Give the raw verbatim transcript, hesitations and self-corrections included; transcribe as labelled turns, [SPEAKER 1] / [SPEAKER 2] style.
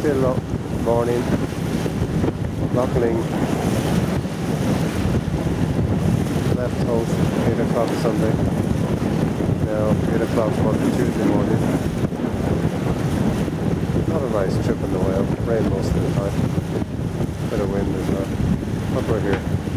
[SPEAKER 1] Still up, morning, Lockling, left house, eight o'clock Sunday, now eight o'clock Monday, Tuesday morning. Not a nice trip in the whale, rain most of the time, bit of wind as well, but we're here.